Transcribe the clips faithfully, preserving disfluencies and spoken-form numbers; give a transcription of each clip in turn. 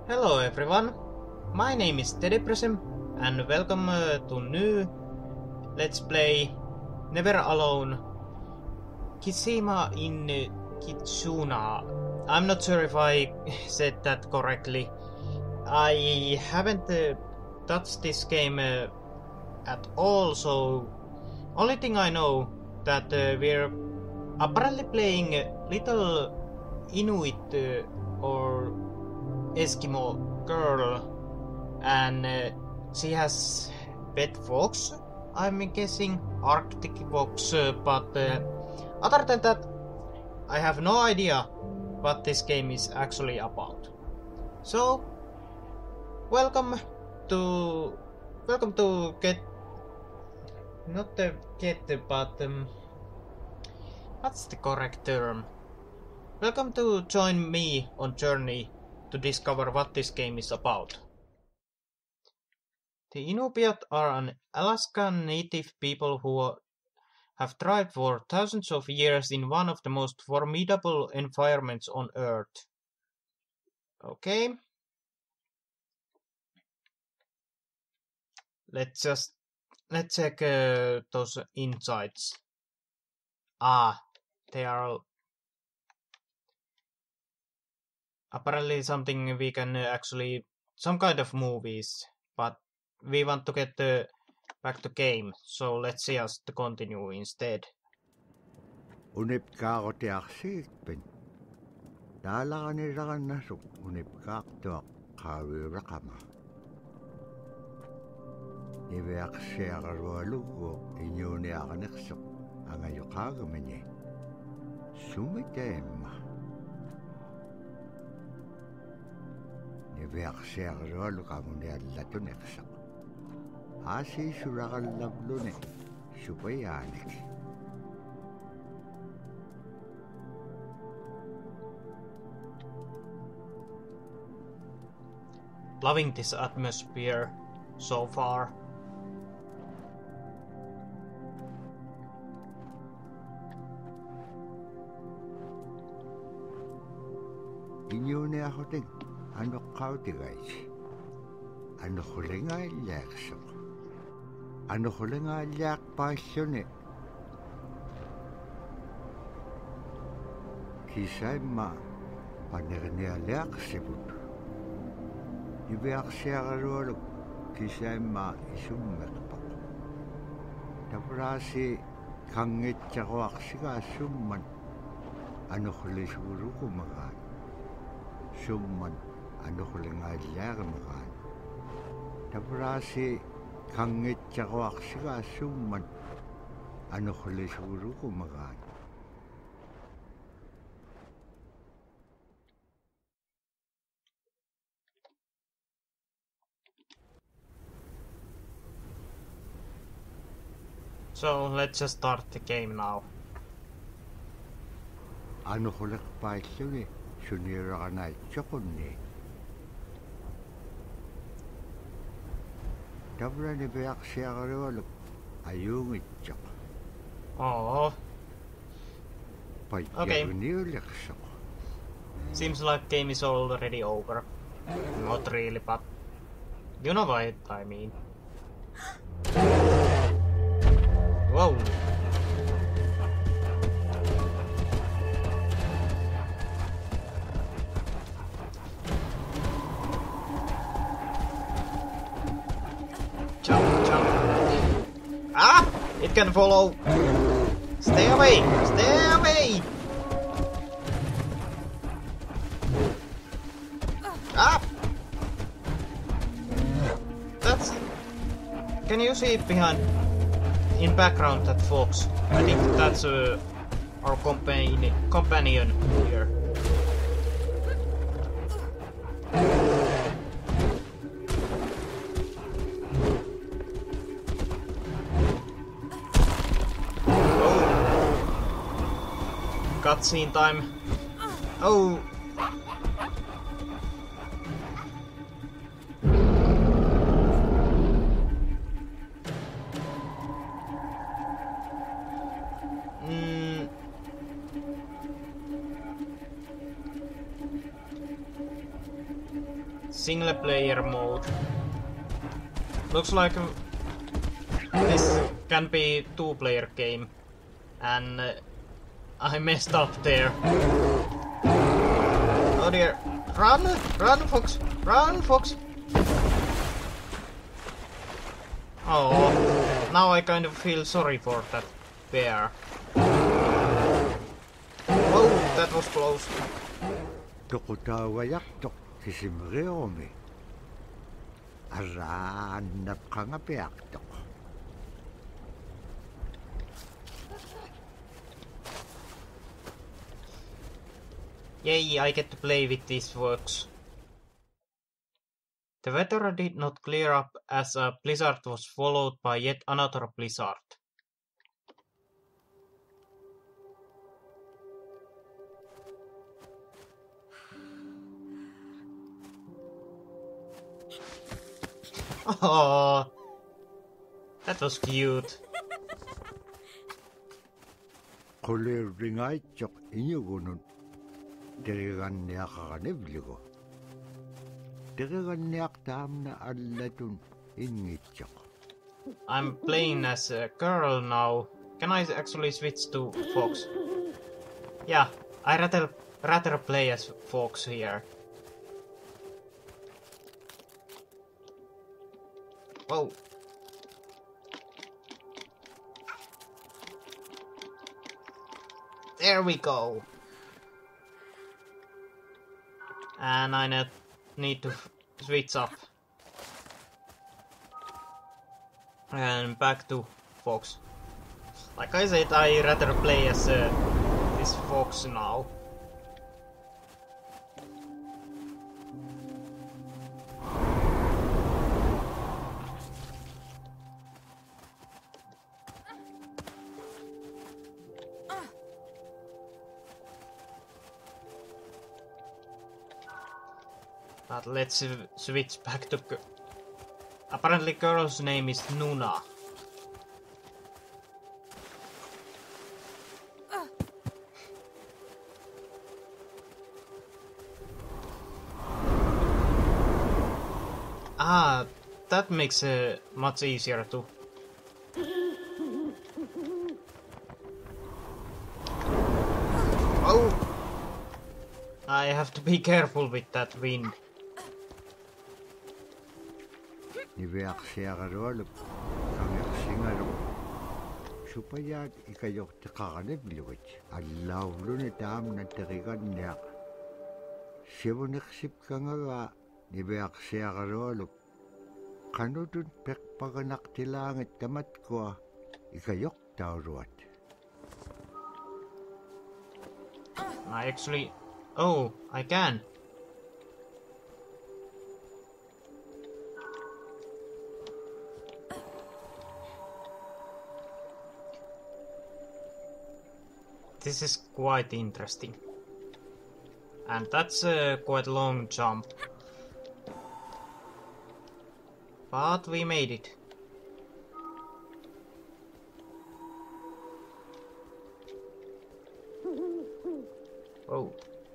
Hello everyone, my name is TeddyPresem and welcome uh, to new Let's Play Never Alone Kishima in uh, Kitsuna. I'm not sure if I said that correctly. I haven't uh, touched this game uh, at all, so only thing I know that uh, we're apparently playing a little Inuit uh, or Eskimo girl, and uh, she has pet fox, I'm guessing, Arctic fox, uh, but uh, other than that, I have no idea what this game is actually about. So, welcome to welcome to get not the get but um, what's the correct term? Welcome to join me on journey to discover what this game is about. The Inupiat are an Alaskan native people who have thrived for thousands of years in one of the most formidable environments on Earth. Okay. Let's just let's check uh, those insights. Ah, they are apparently something we can actually some kind of movies, but we want to get uh, back to game, so let's just continue instead. Unipkaaqutiarsiitpin taalaranillarannasuk unipkaaqtuaq qaaviuraqama niviaqsiaqarualugguuq iñuuniaqanersuq angayoqaagamani sumitaimma niviaqsiaqarualuqamuniallatuneqsaq aasiisulaqallavluni supayaanik. Loving this atmosphere so far. Iñuuniaqutик anuqqautigait anuqulingaallaaqsuq anuqulingaallaaqpaalluni kisaimma panernialiaqsivut niviaqsiaqarualuk kisaimma isummeqpaq tapraasi kangitsaquaqsigaassumman anuqlisugurukumagaan summan anuqulingaallaaqamagaan tapraasi kangitsaquaqsigaassumman anuqlisugurukumagaan. So let's just start the game now. Anuqulleqpaalluni suniuraqanaitsoqunni tavrani piaqsiaqarualuk ayuungitsoq Oh, pajjagniuliqsoq. seems like game is already over. Not really, but you know what I mean. Whoa. Jump, jump. Ah! It can follow. Stay away! Stay away! Ah! That's... Can you see it behind... in background, that fox? I think that's uh, our companion, companion here. Cutscene time. Oh! Mm. single player mode. Looks like this can be two player game. And uh, I messed up there. Oh dear. Run! Run, Fox! Run, Fox! Oh, now I kind of feel sorry for that bear. Oh, that was close. Tukutawayak-tuk kisimreomi. Araan napkangapiak-tuk. Yay, I get to play with these folks. The weather did not clear up as a blizzard was followed by yet another blizzard. Oh, that was cute. Kuliringaitchok inyugunun. Diriganniaqaqanivligu. Diriganniaq taamna allatun ingitchok. I'm playing as a girl now. Can I actually switch to Fox? Yeah, I rather rather play as Fox here. Whoa. There we go. And I ne need to switch up. And back to Fox. Like I said, I rather play as uh, this Fox now. But let's uh, switch back to... Apparently girl's name is Nuna. Ah, that makes it uh, much easier to... Oh! I have to be careful with that wind. Niveaksiagarualup, kangersingalup. Supayaat ikayok tiqaqanivlugut, allauluni taamna tiqiganniaq. Sivuniqsip kangaga niveaksiagarualup. Qanutun peqpaganaqtilaangit tamatkua ikayok tauruat. I actually... Oh, I can. This is quite interesting. And that's a quite long jump. But we made it. Oh.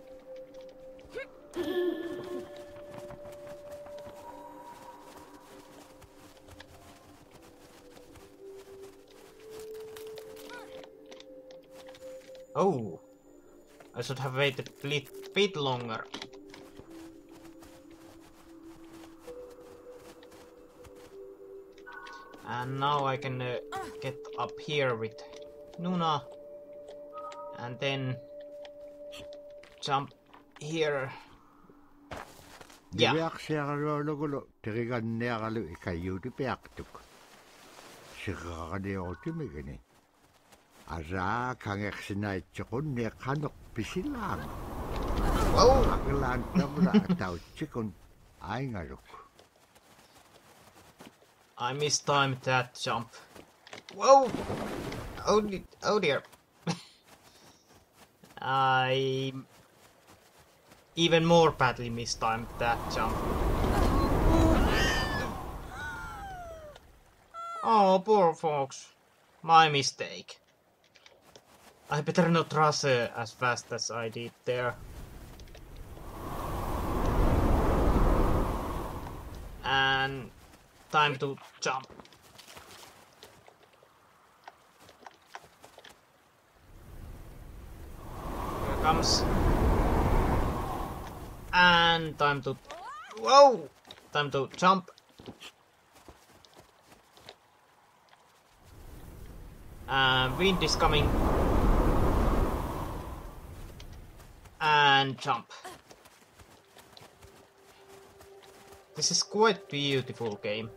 Oh, I should have waited a bit, bit longer. And now I can uh, get up here with Nuna. And then jump here. Yeah. Niveaksiagarualugulu tiqiganniaqalu ikayuuti piaqtuk. Siqaqaniortimigini. Ara kangersinaichqunni qanuq pisilaang. Oh, Aqlaan tabra atauchikun aingaluk. I mistimed that jump. Whoa! Oh, oh dear. I even more badly mistimed that jump. Oh, poor Fox. My mistake. I better not rush uh, as fast as I did there. And time to jump. Here comes. And time to... Whoa! Time to jump. And wind is coming. And jump. This is quite beautiful game.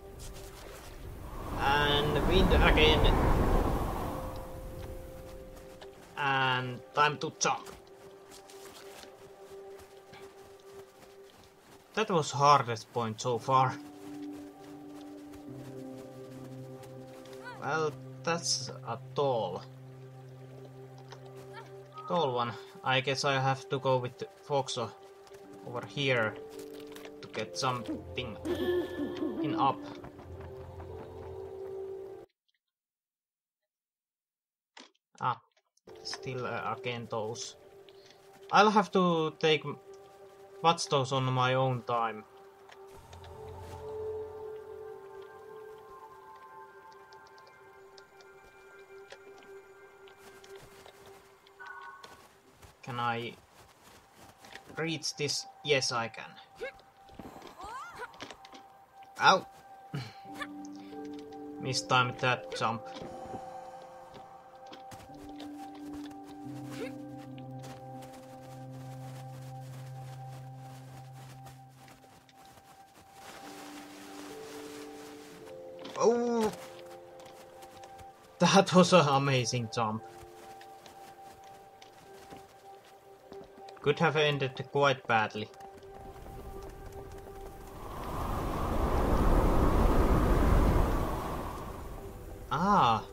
And wind again. And time to jump. That was hardest point so far. Well, that's a tall. Tall one. I guess I have to go with Foxo over here to get something in up. Ah, still uh, again those. I'll have to take watch those on my own time. Can I reach this? Yes, I can. Ow! Mistimed that jump. Oh! That was an amazing jump. Could have ended quite badly. Ah.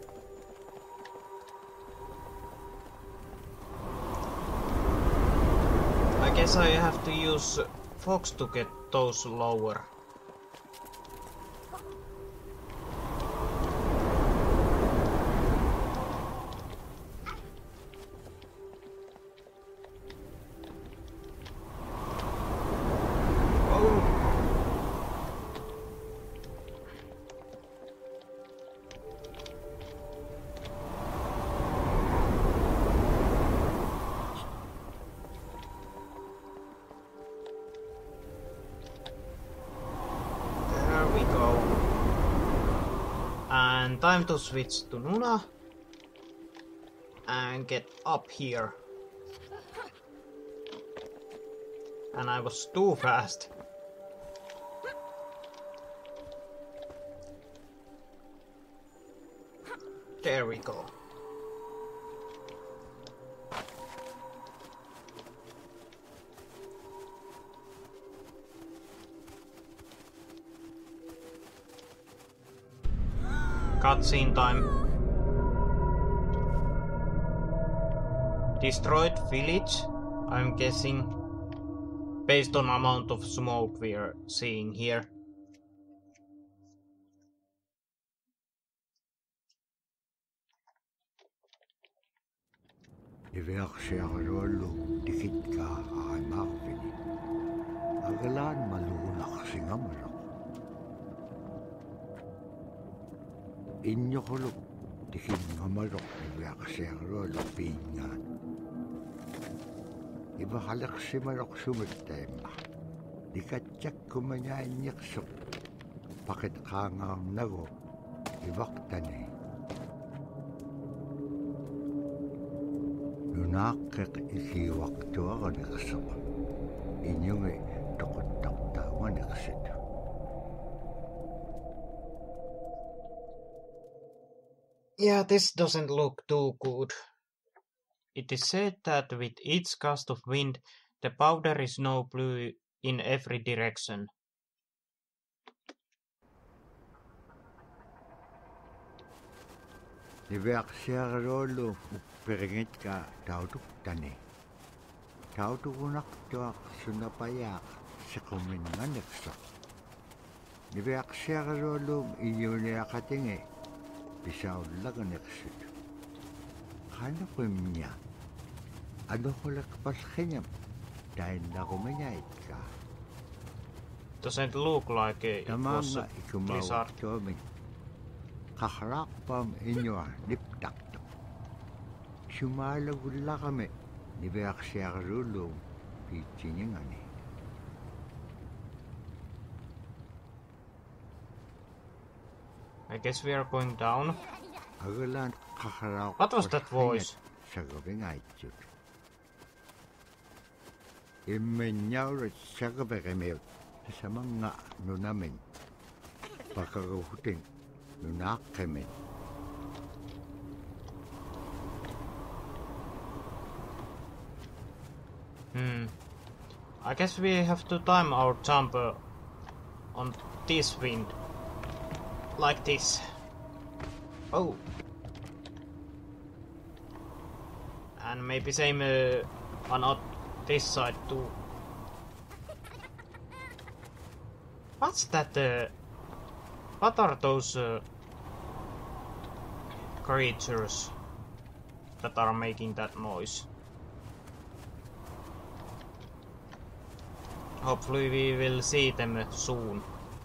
I guess I have to use Fox to get those lower. And time to switch to Nuna and get up here. And I was too fast. There we go. Cutscene time. Destroyed village, I'm guessing, based on amount of smoke we're seeing here. Iverksiarollu tikitka aimarvini. Agalaan maluunaqsingamalo. Injoqulu tikingamalo iverksiarollu piingaan. Ivahalaqsimaloq sumittaimma. Tikatjakkumangaanniqsuq paqit qaangaarnagu ivaqtani. Nunaqqiq isiuaqtuaraniqsuq. Inyungi toquttartaawaniqsit. Yeah, this doesn't look too good. It is said that with each gust of wind, the powder is now blue in every direction. Iverksiarollu uppiringitka tautuktani. Tautukunaqtuaq sunapayaaq siquminganiqsuq. Iverksiarollu iyuniaqatingi pisaullaganiqsut. Qanuqimña anuqulaqpallqiñam tainnaqumiñaitka. doesn't look like it Tämä was on a ikumawa blizzard. tomin. Kahrakpam inua liptakto. Sumala gullakame niveaksiarulu piitsingani. I guess we are going down. Agalan kahrak. What was that voice? Sagabingaitsut. Immenjauret sagabegemiut. Samanga nunamin. Pakaguhutin nunakkemin. Hmm. I guess we have to time our jump uh, on this wind. Like this. Oh. And maybe same uh, on uh, this side too. What's that? Uh, what are those uh, creatures that are making that noise? Hopefully we will see them soon.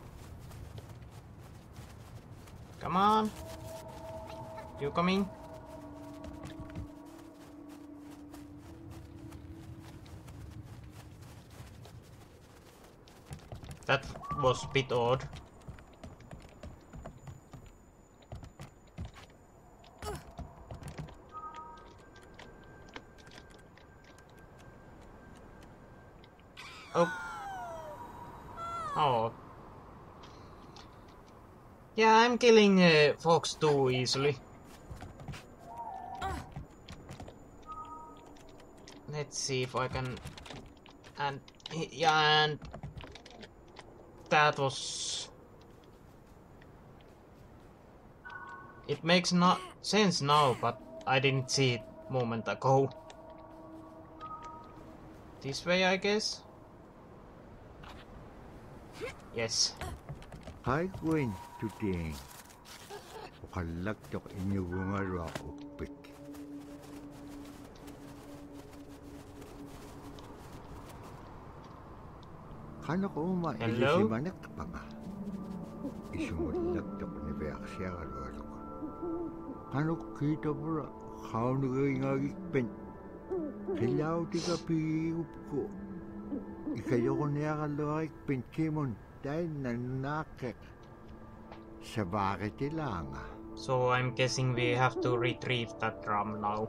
Come on. You coming? That was a bit odd. Oh. Oh. Yeah, I'm killing uh, Fox too easily. Let's see if I can... And... Yeah, and... That was... It makes no sense now, but I didn't see it a moment ago. This way, I guess? Yes. Hi, Gwen, today. Ukalaktok inyugungarwa upik. Kano ko uma ilisimanak pa nga. Isumulaktok ni Beaxia kalwalo ko. Kano kita pura kaunugay ngagikpen. Kilaw tika piyup ko. Ikayo ko niya kalawak pinchimon dahil nanakek. Sa bakit lang. So I'm guessing we have to retrieve that drum now.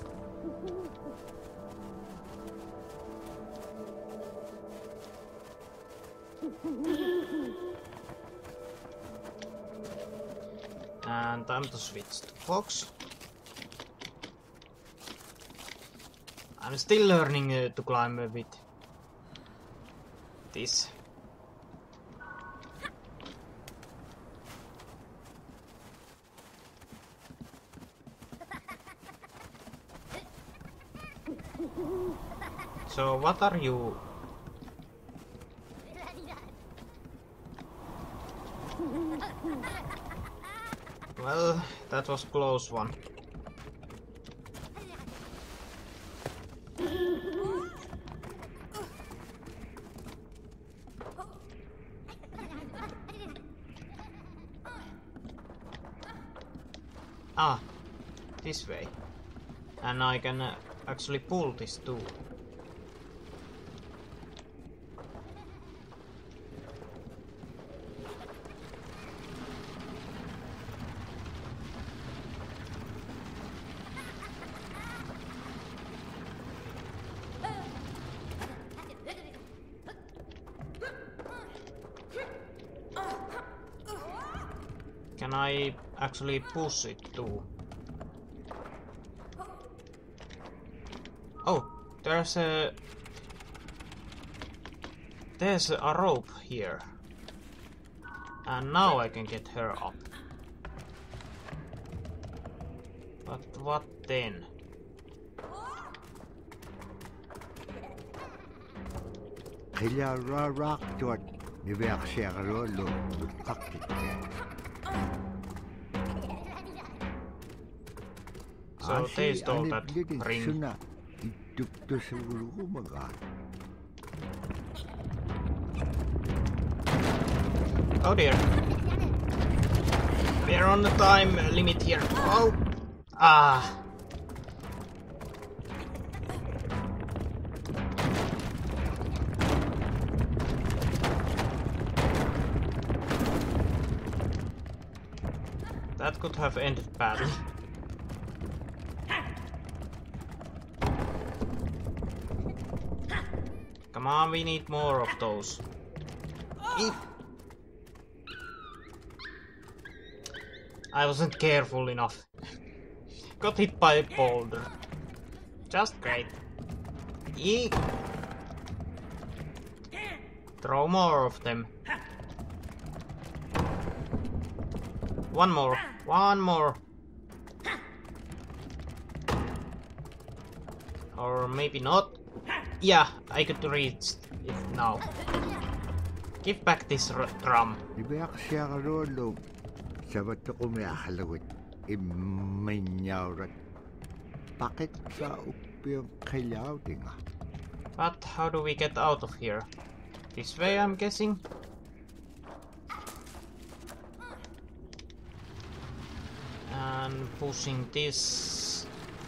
And time to switch to Fox. I'm still learning uh, to climb a bit. This. So what are you? Well, that was close one. Ah, this way. And I can uh, actually pull this too. Can I actually push it too? Oh, there's a... There's a rope here. And now I can get her up. But what then? Kaya rarak tuat ni Beaxia kalwalo kakit. So they stole that ring. Suna ituk to sa ulo ko magat. Oh dear. We're on the time limit here. Oh! Ah! That could have ended badly. Come on, we need more of those. Eep. I wasn't careful enough. Got hit by a boulder. Just great. Eek. Throw more of them. One more. One more. Or maybe not. Yeah, I could reach it now. Give back this drum. But how do we get out of here? This way, I'm guessing? And pushing this.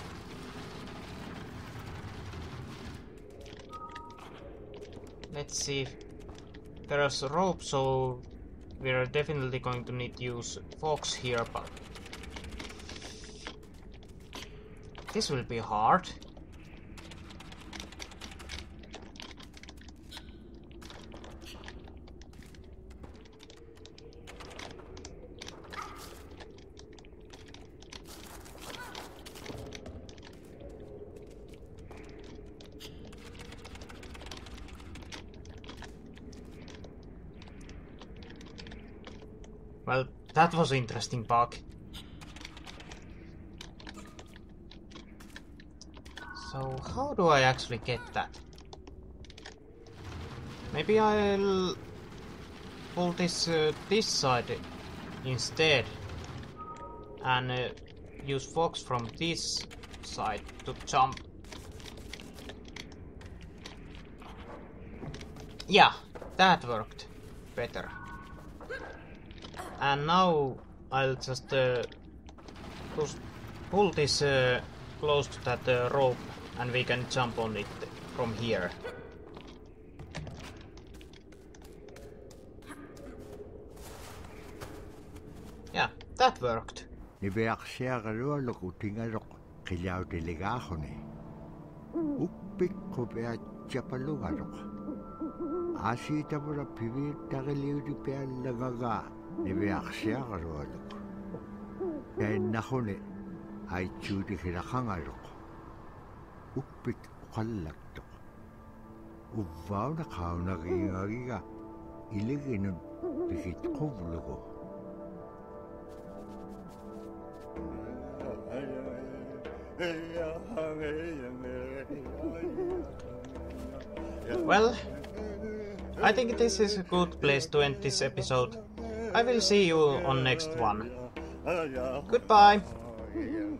Let's see. There's a rope, so we're definitely going to need to use Fox here, but this will be hard. Well, that was an interesting bug. So, how do I actually get that? Maybe I'll pull this uh, this side instead and uh, use Fox from this side to jump. Yeah, that worked better. And now I'll just uh, pull this uh, close to that uh, rope and we can jump on it from here. Yeah, that worked. Nebe aksiagarolok. Kaya nahone ay chudi kirakangalok. Upik kalaktok. Uvaw na kao nagingagiga. Iliginun pikit kublugo. Well, I think this is a good place to end this episode. I will see you on next one. Goodbye!